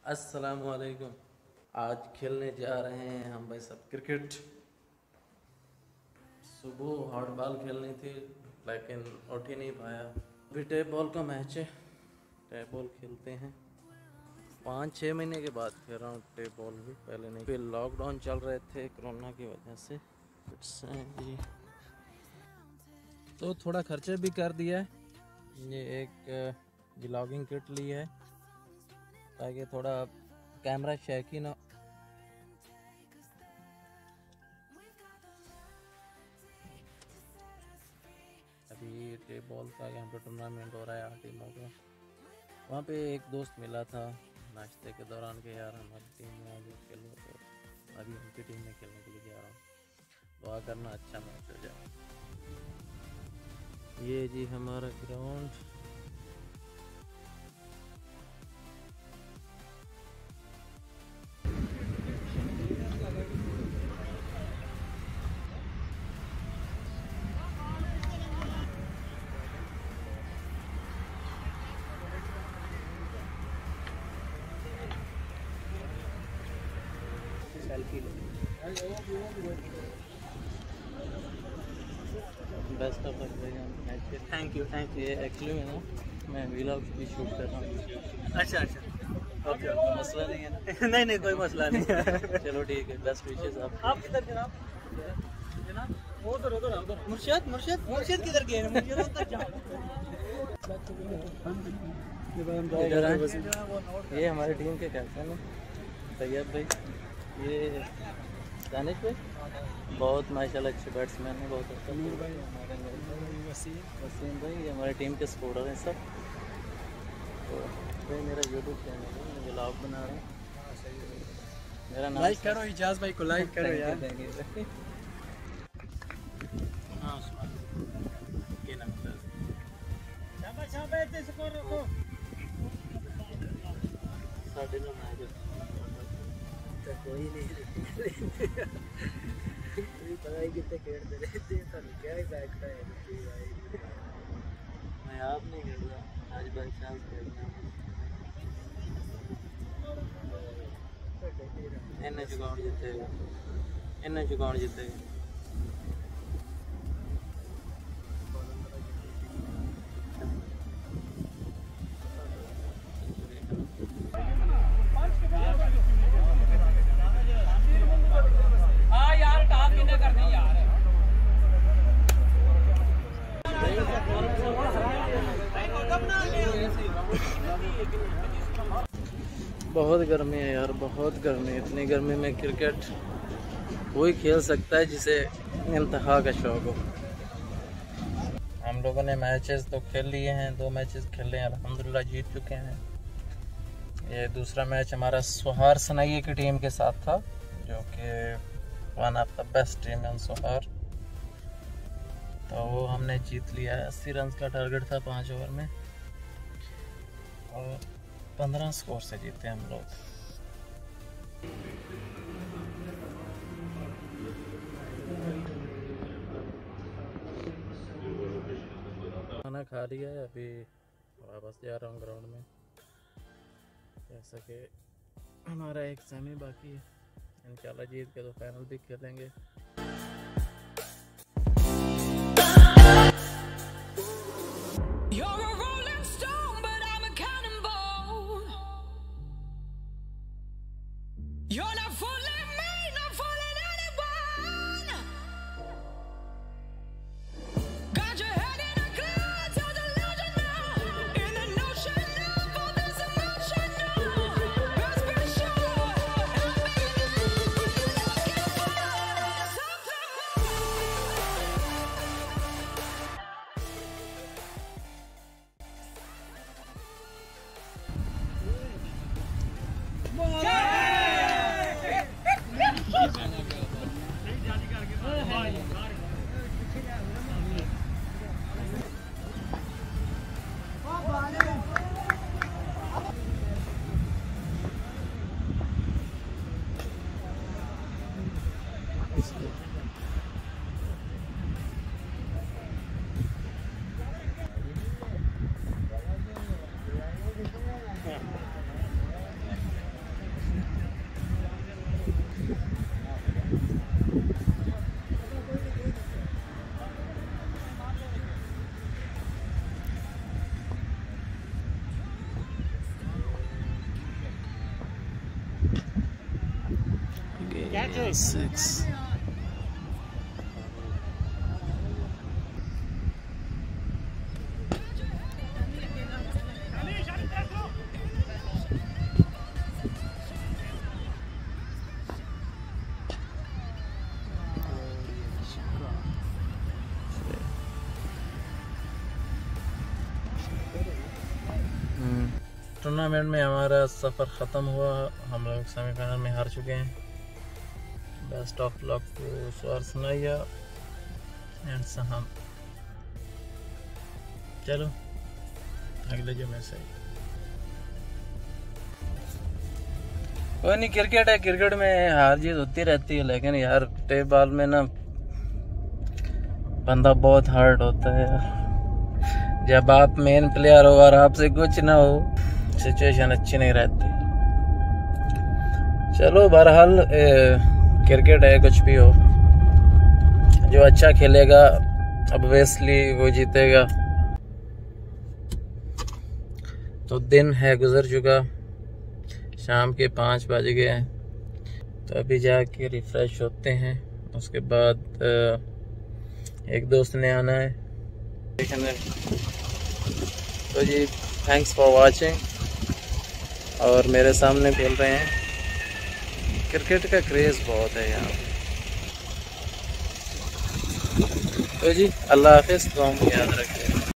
अस्सलाम वालेकुम। आज खेलने जा रहे हैं हम भाई सब क्रिकेट। सुबह हॉट बॉल खेलनी थी लेकिन उठ ही नहीं पाया। अभी टेप बॉल का मैच है, टेप बॉल खेलते हैं। 5-6 महीने के बाद खेल रहा हूँ टेप बॉल भी, पहले नहीं। फिर लॉकडाउन चल रहे थे कोरोना की वजह से। तो थोड़ा खर्चे भी कर दिया है। ये एक व्लॉगिंग किट ली है ताकि थोड़ा कैमरा शेक ही ना। अभी टेप बॉल का यहाँ पे टूर्नामेंट हो रहा है 8 टीमों का। वहाँ पे एक दोस्त मिला था नाश्ते के दौरान के, यार हमारी टीम में आगे खेलो, तो अभी उनकी टीम में खेलने के लिए जा रहा हूँ। दुआ करना अच्छा मैच हो जाए। ये जी हमारा ground. Best of luck. Thank you. ये एक्चुअली में ना मैं व्लॉग भी शूट कर रहा हूँ। अच्छा ओके, मसला नहीं है ना? नहीं कोई मसला नहीं है। चलो ठीक है, बेस्ट विशेस आप किधर जनाब? जनाब उधर मुर्शिद किधर गए? मुर्शिद उधर जाओ। ये हमारी टीम के कैप्टन है तैयब भाई, ये दानिश भाई, बहुत माशाल्लाह अच्छे बैट्समैन हैं, बहुत अच्छा। वसीम भाई, ये हमारी टीम के सपोर्टर हैं सब। तो भाई मेरा यूट्यूब चैनल है, मैं व्लॉग बना रहा हूँ। मेरा नाम लाइक करो इजाज भाई को, लाइक करो यार। हाँ ये नाम है। साढ़े नौ मैच कोई नहीं पता ही कितने खेलते रहते हैं, क्या ही बैठता है मैं आप नहीं खेल रहा आज, बाई चांस खेलना इन्हें चुकाउंट जीतेगा, इन्हें चुकाउंट जीतेगा। बहुत गर्मी है यार, बहुत गर्मी। इतनी गर्मी में क्रिकेट वही खेल सकता है जिसे इंतहा का शौक हो। हम लोगों ने मैचेस तो खेल लिए हैं, 2 मैचेस खेले हैं, अल्हम्दुलिल्लाह जीत चुके हैं। ये दूसरा मैच हमारा सोहार सनाइये की टीम के साथ था, जो कि one of the best team है सोहार। तो वो हमने जीत लिया है। 80 रन का टारगेट था 5 ओवर में और 15 स्कोर से जीते हम लोग। खाना खा लिया है, अभी वापस जा रहा हूँ ग्राउंड में। जैसा कि हमारा एक सेमी बाकी है, इंशाल्लाह जीत के तो फाइनल भी खेलेंगे। 6. टूर्नामेंट में हमारा सफ़र ख़त्म हुआ, हम लोग सेमीफाइनल में हार चुके हैं। बेस्ट ऑफ लक टू स्वार सुनैया एंड सहम। चलो अगले जो में से कोई नहीं, क्रिकेट है, क्रिकेट में हार जीत होती रहती है, लेकिन यार टेप बॉल में ना बंदा बहुत हार्ड होता है यार। जब आप मेन प्लेयर हो और आपसे कुछ ना हो, सिचुएशन अच्छी नहीं रहती। चलो बहरहाल क्रिकेट है, कुछ भी हो, जो अच्छा खेलेगा ऑब्वियसली वो जीतेगा। तो दिन है गुजर चुका, शाम के 5 बज गए हैं, तो अभी जाके रिफ्रेश होते हैं। उसके बाद एक दोस्त ने आना है। तो जी थैंक्स फॉर वाचिंग। और मेरे सामने बोल रहे हैं क्रिकेट का क्रेज़ बहुत है यहाँ। तो जी अल्लाह हाफिज़, दुआ में याद रखें।